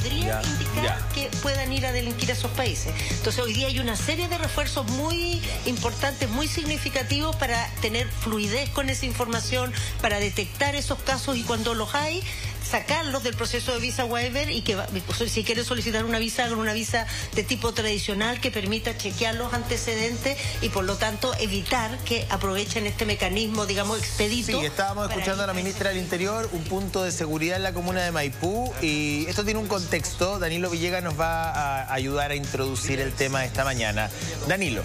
podría indicar que puedan ir a delinquir a esos países. Entonces hoy día hay una serie de refuerzos muy importantes, muy significativos para tener fluidez con esa información, para detectar esos casos y cuando los hay, sacarlos del proceso de visa waiver y que si quieren solicitar una visa, hagan una visa de tipo tradicional que permita chequear los antecedentes y por lo tanto evitar que aprovechen este mecanismo, digamos, expedito. Sí, estábamos escuchando a la ministra del Interior, un punto de seguridad en la comuna de Maipú, y esto tiene un contexto. Danilo Villegas nos va a ayudar a introducir el tema esta mañana. Danilo.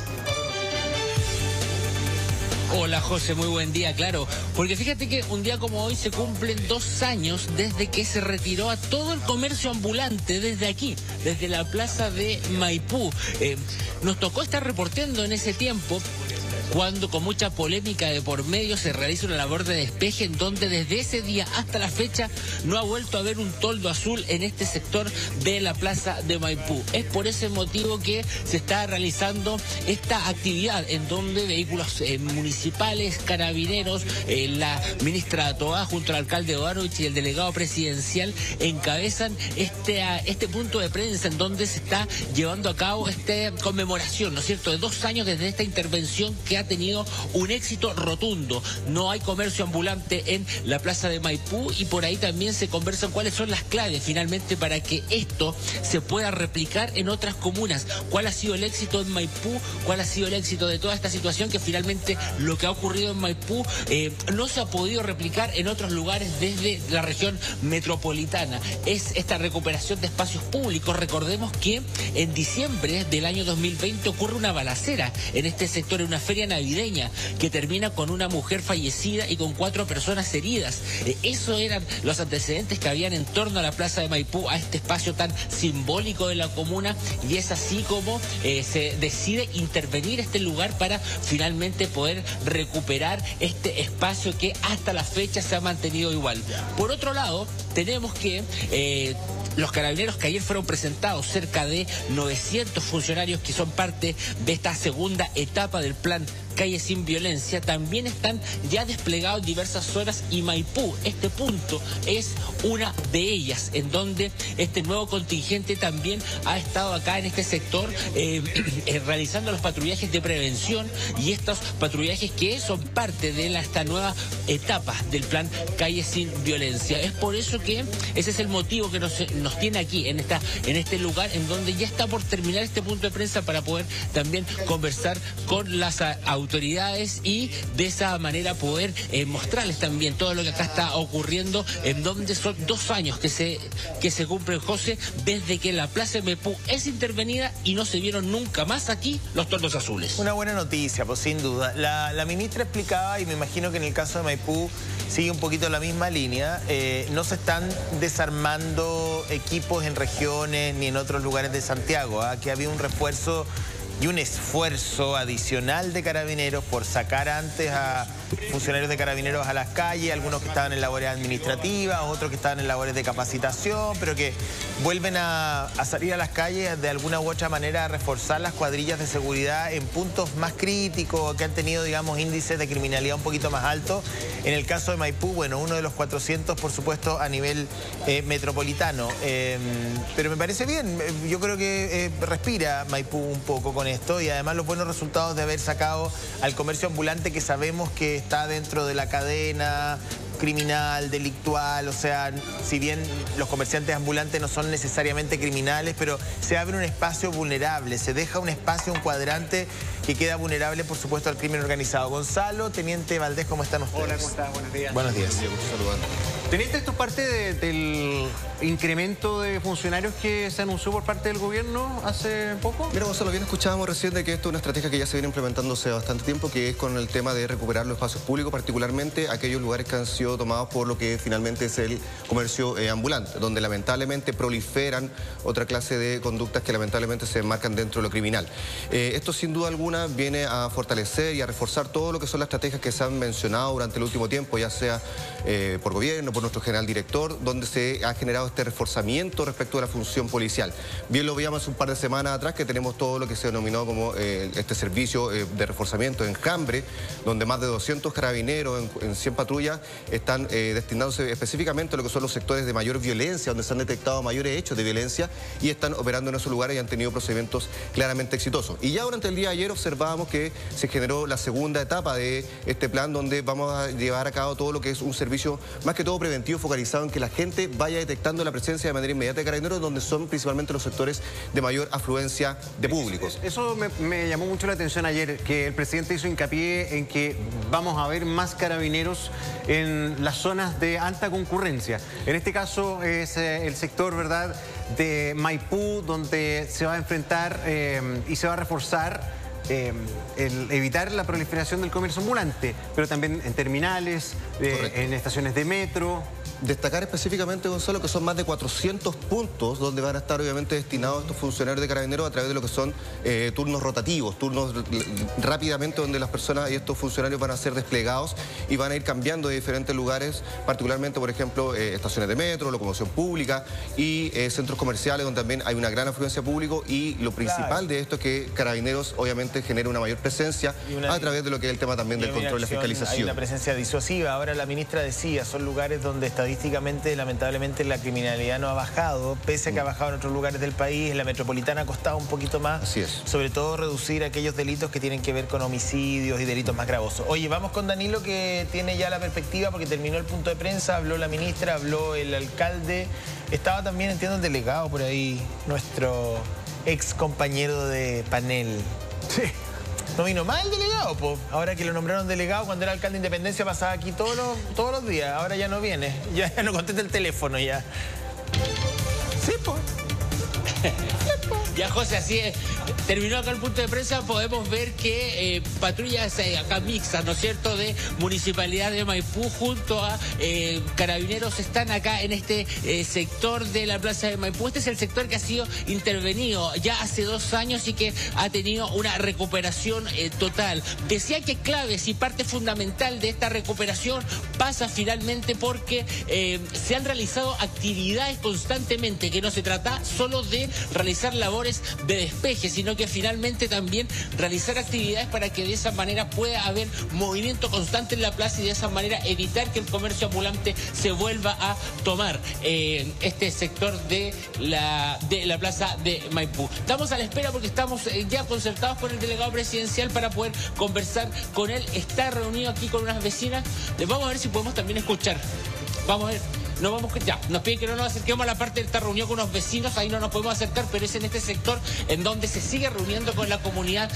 Hola José, muy buen día, claro, porque fíjate que un día como hoy se cumplen 2 años desde que se retiró a todo el comercio ambulante desde aquí, desde la plaza de Maipú. Nos tocó estar reporteando en ese tiempo cuando con mucha polémica de por medio se realiza una labor de despeje en donde desde ese día hasta la fecha no ha vuelto a haber un toldo azul en este sector de la plaza de Maipú. Es por ese motivo que se está realizando esta actividad en donde vehículos municipales, carabineros, la ministra Toá junto al alcalde Ovarovich y el delegado presidencial encabezan este punto de prensa en donde se está llevando a cabo esta conmemoración, ¿no es cierto?, de 2 años desde esta intervención que ha tenido un éxito rotundo. No hay comercio ambulante en la plaza de Maipú y por ahí también se conversan cuáles son las claves finalmente para que esto se pueda replicar en otras comunas. ¿Cuál ha sido el éxito en Maipú? ¿Cuál ha sido el éxito de toda esta situación? Que finalmente lo que ha ocurrido en Maipú no se ha podido replicar en otros lugares desde la región metropolitana. Es esta recuperación de espacios públicos. Recordemos que en diciembre del año 2020 ocurre una balacera en este sector, en una feria navideña que termina con una mujer fallecida y con 4 personas heridas. Esos eran los antecedentes que habían en torno a la plaza de Maipú, a este espacio tan simbólico de la comuna, y es así como se decide intervenir este lugar para finalmente poder recuperar este espacio que hasta la fecha se ha mantenido igual. Por otro lado, tenemos que los carabineros que ayer fueron presentados, cerca de 900 funcionarios que son parte de esta segunda etapa del plan Calle Sin Violencia, también están ya desplegados en diversas zonas y Maipú, este punto es una de ellas, en donde este nuevo contingente también ha estado acá en este sector realizando los patrullajes de prevención y estos patrullajes que son parte de esta nueva etapa del plan Calle Sin Violencia. Es por eso que ese es el motivo que nos tiene aquí en este lugar en donde ya está por terminar este punto de prensa para poder también conversar con las autoridades y de esa manera poder mostrarles también todo lo que acá está ocurriendo, en donde son 2 años que se cumplen, José, desde que la plaza de Maipú es intervenida y no se vieron nunca más aquí los toldos azules. Una buena noticia, pues sin duda. La ministra explicaba, y me imagino que en el caso de Maipú sigue un poquito la misma línea, no se están desarmando equipos en regiones ni en otros lugares de Santiago, que había un refuerzo y un esfuerzo adicional de carabineros por sacar antes a funcionarios de carabineros a las calles, algunos que estaban en labores administrativas, otros que estaban en labores de capacitación, pero que vuelven a salir a las calles de alguna u otra manera a reforzar las cuadrillas de seguridad en puntos más críticos, que han tenido, digamos, índices de criminalidad un poquito más altos. En el caso de Maipú, bueno, uno de los 400, por supuesto, a nivel metropolitano. Pero me parece bien, yo creo que respira Maipú un poco con esto, y además los buenos resultados de haber sacado al comercio ambulante, que sabemos que está dentro de la cadena criminal, delictual, o sea, si bien los comerciantes ambulantes no son necesariamente criminales, pero se abre un espacio vulnerable, se deja un espacio, un cuadrante que queda vulnerable, por supuesto, al crimen organizado. Gonzalo, Teniente Valdés, ¿cómo están ustedes? Hola, ¿cómo estás? Buenos días. Buenos días. Teniente, ¿esto es parte del incremento de funcionarios que se anunció por parte del gobierno hace poco? Mira, Gonzalo, bien escuchábamos recién de que esto es una estrategia que ya se viene implementando hace bastante tiempo, que es con el tema de recuperar los espacios públicos, particularmente aquellos lugares que han sido tomados por lo que finalmente es el comercio ambulante, donde lamentablemente proliferan otra clase de conductas que lamentablemente se enmarcan dentro de lo criminal. Esto sin duda alguna viene a fortalecer y a reforzar todo lo que son las estrategias que se han mencionado durante el último tiempo, ya sea por gobierno, por nuestro general director, donde se ha generado este reforzamiento respecto a la función policial. Bien lo veíamos un par de semanas atrás, que tenemos todo lo que se denominó como este servicio de reforzamiento Enjambre, donde más de 200 carabineros en 100 patrullas están destinándose específicamente a lo que son los sectores de mayor violencia, donde se han detectado mayores hechos de violencia y están operando en esos lugares y han tenido procedimientos claramente exitosos. Y ya durante el día de ayer observábamos que se generó la segunda etapa de este plan, donde vamos a llevar a cabo todo lo que es un servicio más que todo preventivo, focalizado en que la gente vaya detectando la presencia de manera inmediata de carabineros, donde son principalmente los sectores de mayor afluencia de públicos. Eso me llamó mucho la atención ayer, que el presidente hizo hincapié en que vamos a ver más carabineros en las zonas de alta concurrencia. En este caso es el sector, ¿verdad?, de Maipú, donde se va a enfrentar y se va a reforzar el evitar la proliferación del comercio ambulante, pero también en terminales, en estaciones de metro. Destacar específicamente, Gonzalo, que son más de 400 puntos donde van a estar obviamente destinados estos funcionarios de carabineros a través de lo que son turnos rotativos, turnos rápidamente donde las personas y estos funcionarios van a ser desplegados y van a ir cambiando de diferentes lugares, particularmente, por ejemplo, estaciones de metro, locomoción pública y centros comerciales donde también hay una gran afluencia público, y lo principal de esto es que carabineros obviamente genera una mayor presencia a través de lo que es el tema también del control y la fiscalización. Hay una presencia disuasiva. Ahora la ministra decía, son lugares donde estadísticamente, lamentablemente, la criminalidad no ha bajado, pese a que ha bajado en otros lugares del país. En la metropolitana ha costado un poquito más. Así es. Sobre todo reducir aquellos delitos que tienen que ver con homicidios y delitos más gravosos. Oye, vamos con Danilo, que tiene ya la perspectiva, porque terminó el punto de prensa, habló la ministra, habló el alcalde. Estaba también, entiendo, el delegado por ahí, nuestro ex compañero de panel. Sí. No vino más el delegado, po. Ahora que lo nombraron delegado, cuando era alcalde de Independencia pasaba aquí todos los días. Ahora ya no viene, ya no contesta el teléfono ya. Sí, po. Ya, José, así es. Terminó acá el punto de prensa, podemos ver que patrullas acá mixtas, ¿no es cierto?, de Municipalidad de Maipú junto a carabineros están acá en este sector de la Plaza de Maipú. Este es el sector que ha sido intervenido ya hace 2 años y que ha tenido una recuperación total. Decía que claves y parte fundamental de esta recuperación pasa finalmente porque se han realizado actividades constantemente, que no se trata solo de realizar labores de despeje, sino que finalmente también realizar actividades para que de esa manera pueda haber movimiento constante en la plaza y de esa manera evitar que el comercio ambulante se vuelva a tomar este sector de la plaza de Maipú. Estamos a la espera porque estamos ya concertados con el delegado presidencial para poder conversar con él. Está reunido aquí con unas vecinas. Vamos a ver si podemos también escuchar. Vamos a ver. Nos piden que no nos acerquemos a la parte de esta reunión con unos vecinos, ahí no nos podemos acercar, pero es en este sector en donde se sigue reuniendo con la comunidad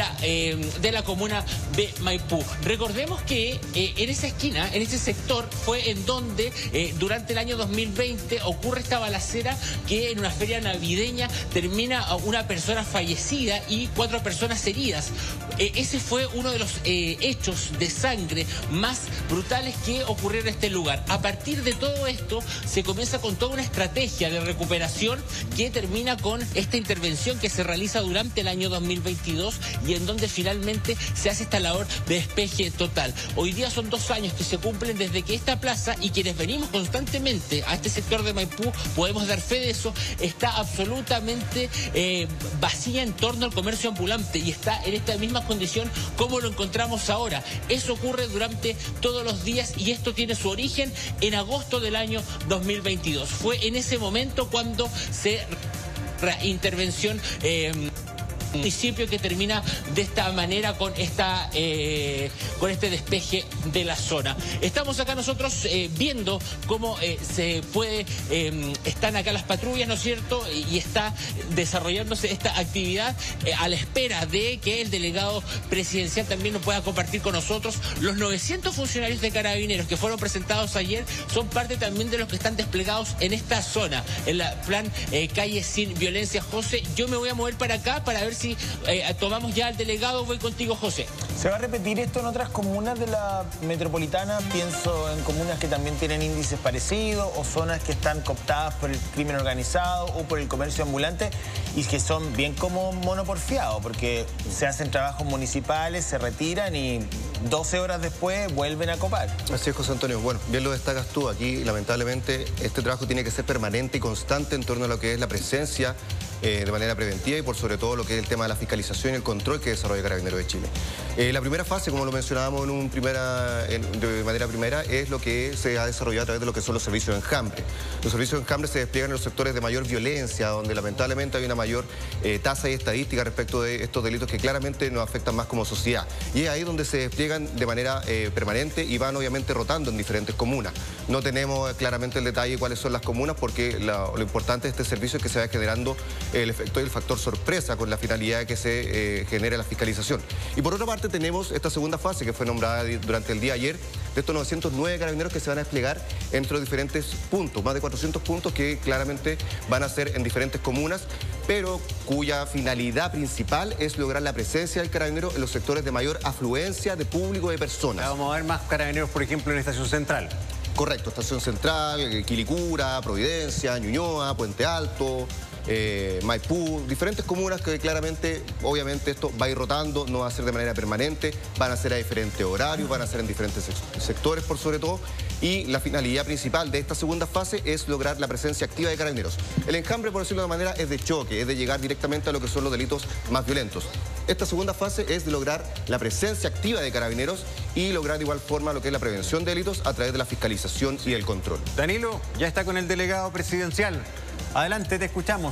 de la comuna de Maipú. Recordemos que en esa esquina, en ese sector, fue en donde durante el año 2020 ocurre esta balacera que en una feria navideña termina una persona fallecida y 4 personas heridas. Ese fue uno de los hechos de sangre más brutales que ocurrieron en este lugar. A partir de todo esto se comienza con toda una estrategia de recuperación que termina con esta intervención que se realiza durante el año 2022 y en donde finalmente se hace esta labor de despeje total. Hoy día son 2 años que se cumplen desde que esta plaza, y quienes venimos constantemente a este sector de Maipú podemos dar fe de eso, está absolutamente vacía en torno al comercio ambulante y está en esta misma condición como lo encontramos ahora. Eso ocurre durante todos los días y esto tiene su origen en agosto del año 2022. Fue en ese momento cuando se intervención municipio que termina de esta manera con este despeje de la zona. Estamos acá nosotros viendo cómo se puede, están acá las patrullas, ¿no es cierto? Y está desarrollándose esta actividad a la espera de que el delegado presidencial también nos pueda compartir con nosotros. Los 900 funcionarios de carabineros que fueron presentados ayer son parte también de los que están desplegados en esta zona, en la plan Calle Sin Violencia. José, yo me voy a mover para acá para ver si tomamos ya al delegado. Voy contigo, José. ¿Se va a repetir esto en otras comunas de la metropolitana? Pienso en comunas que también tienen índices parecidos o zonas que están cooptadas por el crimen organizado o por el comercio ambulante y que son bien como monoporfiados, porque se hacen trabajos municipales, se retiran y 12 horas después vuelven a copar. Así es, José Antonio. Bueno, bien lo destacas tú. Aquí, lamentablemente, este trabajo tiene que ser permanente y constante en torno a lo que es la presencia de manera preventiva y por sobre todo lo que es el tema de la fiscalización y el control que desarrolla Carabineros de Chile. La primera fase, como lo mencionábamos de manera primera, es lo que se ha desarrollado a través de lo que son los servicios de enjambre. Los servicios de enjambre se despliegan en los sectores de mayor violencia, donde lamentablemente hay una mayor tasa y estadística respecto de estos delitos que claramente nos afectan más como sociedad. Y es ahí donde se despliegan de manera permanente y van obviamente rotando en diferentes comunas. No tenemos claramente el detalle de cuáles son las comunas porque lo importante de este servicio es que se vaya generando el efecto y el factor sorpresa con la finalidad de que se genere la fiscalización. Y por otra parte tenemos esta segunda fase que fue nombrada durante el día de ayer de estos 909 carabineros que se van a desplegar entre los diferentes puntos, más de 400 puntos que claramente van a ser en diferentes comunas, pero cuya finalidad principal es lograr la presencia del carabinero en los sectores de mayor afluencia de público de personas. Vamos a ver más carabineros, por ejemplo, en Estación Central. Correcto, Estación Central, Quilicura, Providencia, Ñuñoa, Puente Alto, Maipú, diferentes comunas que claramente, obviamente esto va a ir rotando, no va a ser de manera permanente, van a ser a diferentes horarios, van a ser en diferentes sectores por sobre todo, y la finalidad principal de esta segunda fase es lograr la presencia activa de carabineros. El enjambre, por decirlo de una manera, es de choque, es de llegar directamente a lo que son los delitos más violentos. Esta segunda fase es de lograr la presencia activa de carabineros y lograr de igual forma lo que es la prevención de delitos a través de la fiscalización y el control. Danilo, ya está con el delegado presidencial. Adelante, te escuchamos.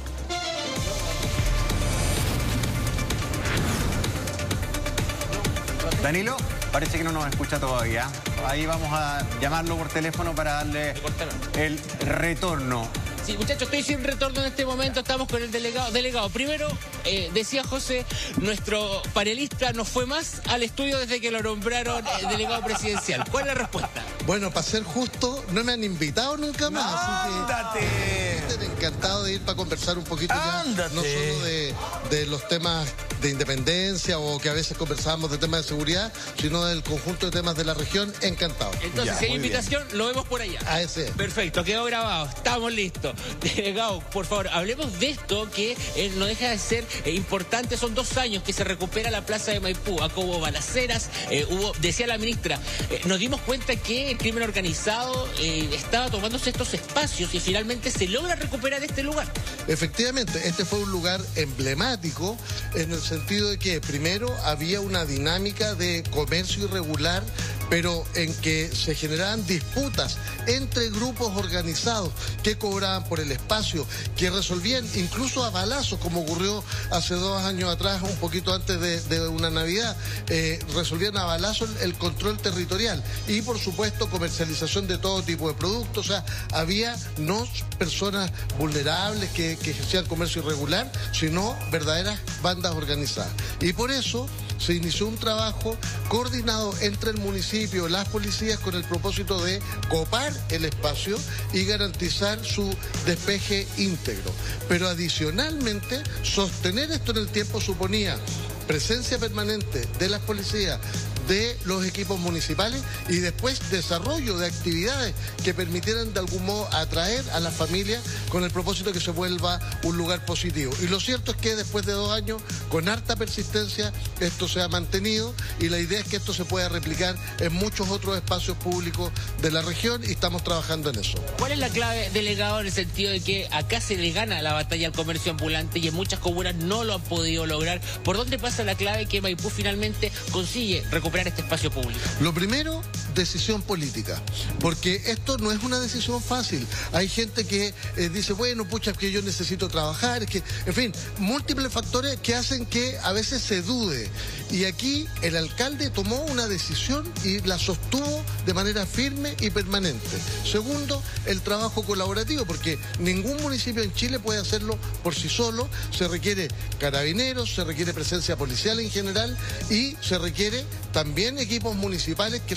Danilo, parece que no nos escucha todavía. Ahí vamos a llamarlo por teléfono para darle el retorno. Sí, muchachos, estoy sin retorno en este momento, estamos con el delegado. Delegado, primero, decía José, nuestro panelista no fue más al estudio desde que lo nombraron delegado presidencial. ¿Cuál es la respuesta? Bueno, para ser justo, no me han invitado nunca más. ¡Ándate! Encantado de ir para conversar un poquito ya, no solo de los temas de independencia o que a veces conversábamos de temas de seguridad, sino del conjunto de temas de la región. Encantado. Entonces, Ya, si hay muy invitación, lo vemos por allá. A ese. Perfecto, quedó grabado, estamos listos. Delegado, por favor, hablemos de esto que no deja de ser importante. Son 2 años que se recupera la plaza de Maipú. Acá hubo balaceras, decía la ministra, nos dimos cuenta que el crimen organizado estaba tomándose estos espacios y finalmente se logra recuperar este lugar. Efectivamente, este fue un lugar emblemático en el sentido de que primero había una dinámica de comercio irregular, pero en que se generaban disputas entre grupos organizados que cobraban por el espacio, que resolvían incluso a balazos, como ocurrió hace 2 años atrás, un poquito antes de una Navidad, resolvían a balazos el control territorial y por supuesto comercialización de todo tipo de productos. O sea, había no personas vulnerables que ejercían comercio irregular, sino verdaderas bandas organizadas. Y por eso se inició un trabajo coordinado entre el municipio, las policías, con el propósito de copar el espacio y garantizar su despeje íntegro. Pero adicionalmente, sostener esto en el tiempo suponía presencia permanente de las policías, de los equipos municipales y después desarrollo de actividades que permitieran de algún modo atraer a las familias con el propósito de que se vuelva un lugar positivo. Y lo cierto es que después de 2 años, con harta persistencia, esto se ha mantenido y la idea es que esto se pueda replicar en muchos otros espacios públicos de la región y estamos trabajando en eso. ¿Cuál es la clave, delegado, en el sentido de que acá se le gana la batalla al comercio ambulante y en muchas comunas no lo han podido lograr? ¿Por dónde pasa la clave que Maipú finalmente consigue recuperar este espacio público? Lo primero, decisión política, porque esto no es una decisión fácil. Hay gente que dice, bueno, pucha, es que yo necesito trabajar, es que, en fin, múltiples factores que hacen que a veces se dude. Y aquí el alcalde tomó una decisión y la sostuvo de manera firme y permanente. Segundo, el trabajo colaborativo, porque ningún municipio en Chile puede hacerlo por sí solo. Se requiere carabineros, se requiere presencia policial en general y se requiere también equipos municipales que sostengan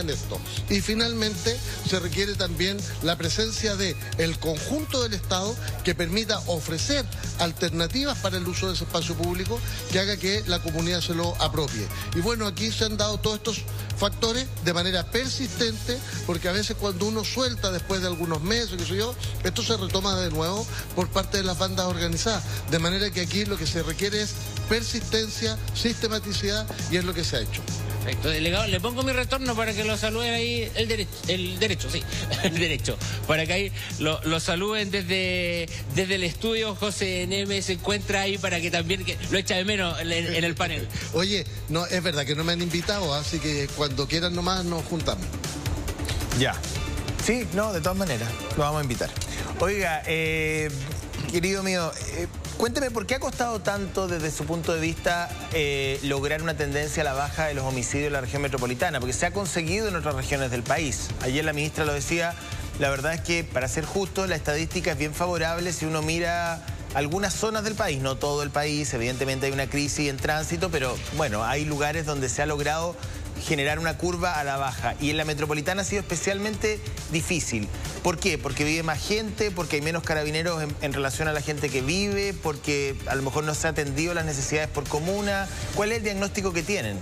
mantengan esto. Y finalmente se requiere también la presencia del conjunto del Estado que permita ofrecer alternativas para el uso de ese espacio público que haga que la comunidad se lo apropie. Y bueno, aquí se han dado todos estos factores de manera persistente, porque a veces cuando uno suelta después de algunos meses, qué sé yo, esto se retoma de nuevo por parte de las bandas organizadas. De manera que aquí lo que se requiere es persistencia, sistematicidad, y es lo que se ha hecho. Perfecto, delegado, le pongo mi retorno para que lo saluden ahí, el derecho, para que ahí lo saluden desde el estudio. José Neme se encuentra ahí para que también lo echa de menos en el panel. Oye, no, es verdad que no me han invitado, así que cuando quieran nomás nos juntamos. Ya. Sí, no, de todas maneras, lo vamos a invitar. Oiga, querido mío, cuénteme por qué ha costado tanto desde su punto de vista lograr una tendencia a la baja de los homicidios en la región metropolitana, porque se ha conseguido en otras regiones del país. Ayer la ministra lo decía, la verdad es que, para ser justo, la estadística es bien favorable si uno mira algunas zonas del país, no todo el país. Evidentemente hay una crisis en tránsito, pero bueno, hay lugares donde se ha logrado generar una curva a la baja, y en la metropolitana ha sido especialmente difícil. ¿Por qué? Porque vive más gente, porque hay menos carabineros en relación a la gente que vive, porque a lo mejor no se ha atendido las necesidades por comuna. ¿Cuál es el diagnóstico que tienen?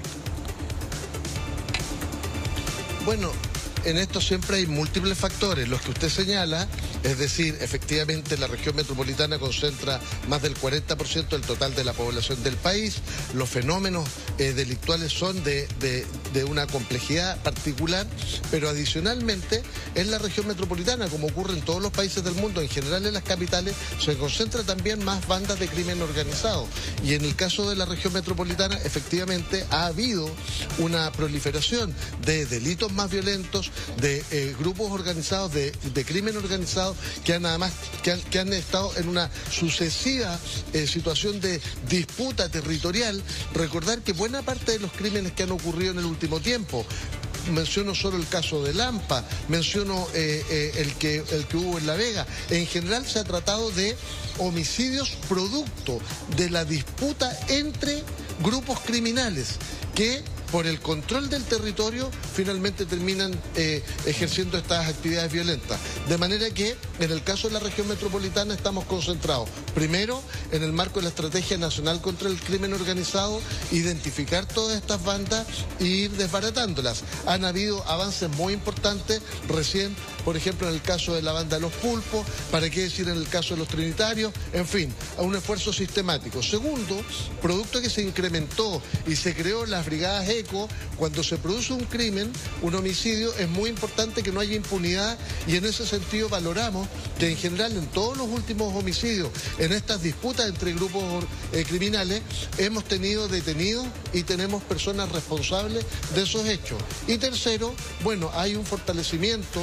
Bueno, en esto siempre hay múltiples factores. Los que usted señala, es decir, efectivamente la región metropolitana concentra más del 40% del total de la población del país. Los fenómenos delictuales son de una complejidad particular, pero adicionalmente en la región metropolitana, como ocurre en todos los países del mundo, en general en las capitales, se concentra también más bandas de crimen organizado. Y en el caso de la región metropolitana, efectivamente ha habido una proliferación de delitos más violentos, de grupos organizados, de crimen organizado, que han estado en una sucesiva situación de disputa territorial. Recordar que buena parte de los crímenes que han ocurrido en el último tiempo, menciono solo el caso de Lampa, menciono el que hubo en La Vega, en general se ha tratado de homicidios producto de la disputa entre grupos criminales que, por el control del territorio, finalmente terminan ejerciendo estas actividades violentas. De manera que, en el caso de la región metropolitana, estamos concentrados, primero, en el marco de la Estrategia Nacional contra el Crimen Organizado, identificar todas estas bandas e ir desbaratándolas. Han habido avances muy importantes recién, por ejemplo, en el caso de la banda de los Pulpos, para qué decir en el caso de los Trinitarios, en fin, a un esfuerzo sistemático. Segundo, producto que se incrementó y se creó las brigadas ECO, cuando se produce un crimen, un homicidio, es muy importante que no haya impunidad, y en ese sentido valoramos que en general en todos los últimos homicidios, en estas disputas entre grupos criminales, hemos tenido detenidos y tenemos personas responsables de esos hechos. Y tercero, bueno, hay un fortalecimiento,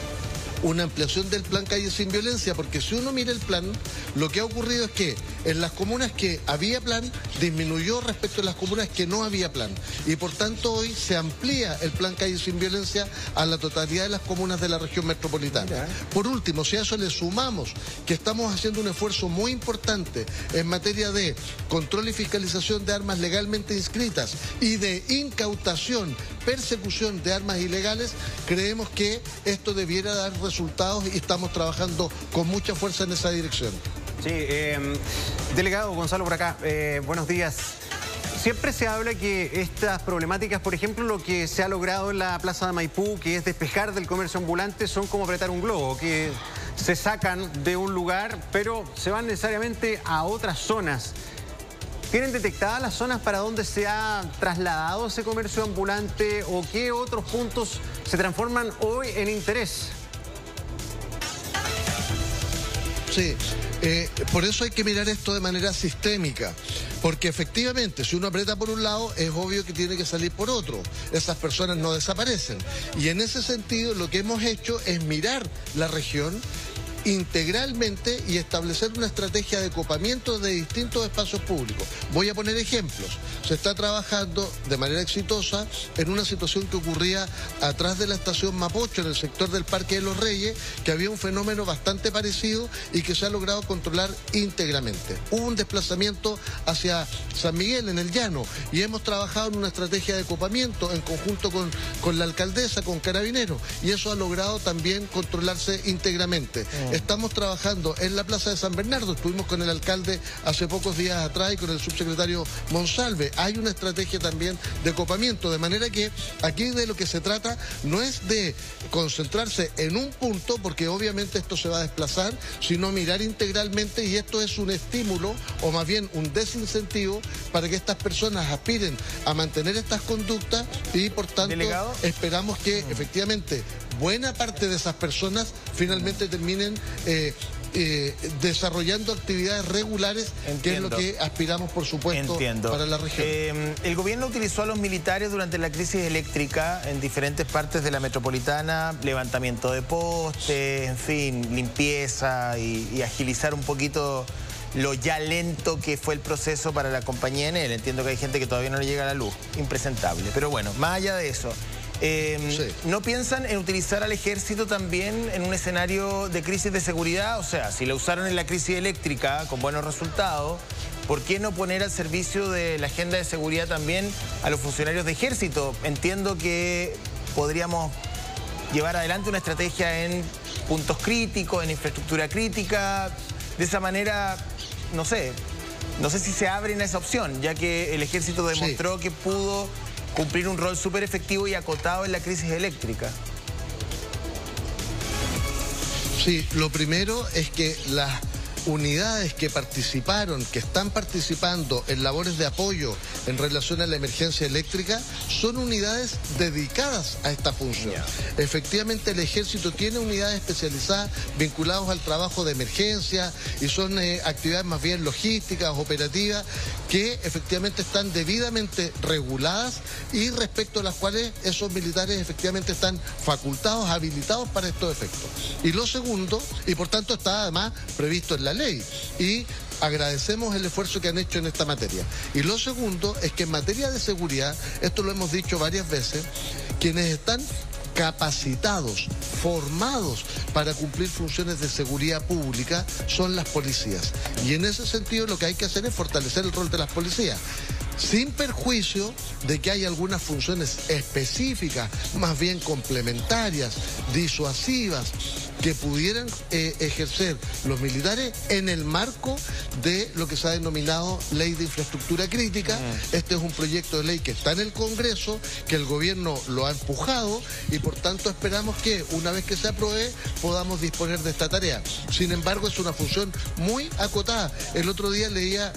una ampliación del plan Calle Sin Violencia, porque si uno mira el plan, lo que ha ocurrido es que en las comunas que había plan, disminuyó respecto a las comunas que no había plan. Y por tanto hoy se amplía el plan Calle Sin Violencia a la totalidad de las comunas de la región metropolitana. Por último, si a eso le sumamos que estamos haciendo un esfuerzo muy importante en materia de control y fiscalización de armas legalmente inscritas y de incautación, persecución de armas ilegales, creemos que esto debiera dar resultados y estamos trabajando con mucha fuerza en esa dirección. Sí, delegado Gonzalo por acá, buenos días. Siempre se habla que estas problemáticas, por ejemplo, lo que se ha logrado en la Plaza de Maipú, que es despejar del comercio ambulante, son como apretar un globo, que se sacan de un lugar, pero se van necesariamente a otras zonas. ¿Tienen detectadas las zonas para donde se ha trasladado ese comercio ambulante, o qué otros puntos se transforman hoy en interés? Sí, por eso hay que mirar esto de manera sistémica, porque efectivamente si uno aprieta por un lado es obvio que tiene que salir por otro, esas personas no desaparecen, y en ese sentido lo que hemos hecho es mirar la región integralmente y establecer una estrategia de copamiento de distintos espacios públicos. Voy a poner ejemplos. Se está trabajando de manera exitosa en una situación que ocurría atrás de la estación Mapocho, en el sector del Parque de los Reyes, que había un fenómeno bastante parecido y que se ha logrado controlar íntegramente. Hubo un desplazamiento hacia San Miguel, en el llano, y hemos trabajado en una estrategia de copamiento en conjunto con la alcaldesa, con Carabineros, y eso ha logrado también controlarse íntegramente. Estamos trabajando en la Plaza de San Bernardo, estuvimos con el alcalde hace pocos días atrás y con el subsecretario Monsalve. Hay una estrategia también de copamiento, de manera que aquí de lo que se trata no es de concentrarse en un punto, porque obviamente esto se va a desplazar, sino mirar integralmente, y esto es un estímulo, o más bien un desincentivo, para que estas personas aspiren a mantener estas conductas y por tanto esperamos que efectivamente buena parte de esas personas finalmente terminen desarrollando actividades regulares. Entiendo. Que es lo que aspiramos, por supuesto, para la región. El gobierno utilizó a los militares durante la crisis eléctrica en diferentes partes de la metropolitana, levantamiento de postes, en fin, limpieza y agilizar un poquito lo ya lento que fue el proceso para la compañía Enel. Entiendo que hay gente que todavía no le llega la luz, impresentable. Pero bueno, más allá de eso, ¿no piensan en utilizar al ejército también en un escenario de crisis de seguridad? O sea, si lo usaron en la crisis eléctrica con buenos resultados, ¿por qué no poner al servicio de la agenda de seguridad también a los funcionarios de ejército? Entiendo que podríamos llevar adelante una estrategia en puntos críticos, en infraestructura crítica. De esa manera, no sé si se abren a esa opción, ya que el ejército demostró que pudo cumplir un rol súper efectivo y acotado en la crisis eléctrica. Sí, lo primero es que las unidades que participaron, que están participando en labores de apoyo en relación a la emergencia eléctrica, son unidades dedicadas a esta función. Efectivamente, el ejército tiene unidades especializadas vinculadas al trabajo de emergencia y son actividades más bien logísticas, operativas, que efectivamente están debidamente reguladas y respecto a las cuales esos militares efectivamente están facultados, habilitados para estos efectos. Y lo segundo, y por tanto está además previsto en la ley, y agradecemos el esfuerzo que han hecho en esta materia. Y lo segundo es que en materia de seguridad, esto lo hemos dicho varias veces, quienes están capacitados, formados para cumplir funciones de seguridad pública son las policías. Y en ese sentido lo que hay que hacer es fortalecer el rol de las policías, sin perjuicio de que hay algunas funciones específicas, más bien complementarias, disuasivas, que pudieran ejercer los militares en el marco de lo que se ha denominado Ley de Infraestructura Crítica. Este es un proyecto de ley que está en el Congreso, que el gobierno lo ha empujado y por tanto esperamos que una vez que se apruebe podamos disponer de esta tarea. Sin embargo, es una función muy acotada. El otro día leía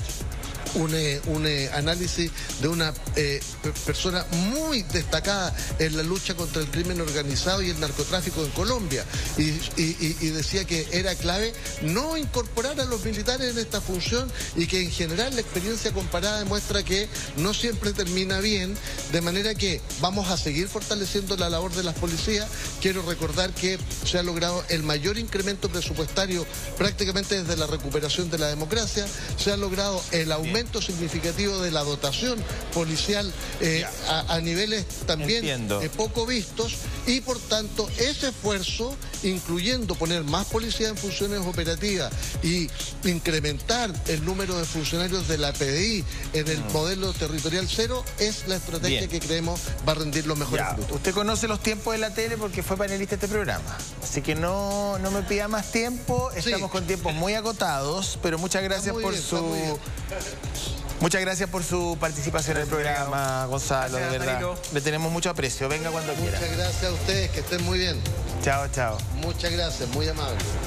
un análisis de una persona muy destacada en la lucha contra el crimen organizado y el narcotráfico en Colombia y decía que era clave no incorporar a los militares en esta función y que en general la experiencia comparada demuestra que no siempre termina bien, de manera que vamos a seguir fortaleciendo la labor de las policías. Quiero recordar que se ha logrado el mayor incremento presupuestario prácticamente desde la recuperación de la democracia, se ha logrado el aumento significativo de la dotación policial a niveles también poco vistos, y por tanto ese esfuerzo, incluyendo poner más policía en funciones operativas y incrementar el número de funcionarios de la PDI en el modelo territorial cero, es la estrategia que creemos va a rendir los mejores frutos. Usted conoce los tiempos de la tele porque fue panelista de este programa, así que no me pida más tiempo, estamos con tiempos muy agotados, pero muchas gracias Muchas gracias por su participación en el programa, Gonzalo, de verdad. Le tenemos mucho aprecio. Venga cuando quiera. Muchas gracias a ustedes, que estén muy bien. Chao, chao. Muchas gracias, muy amable.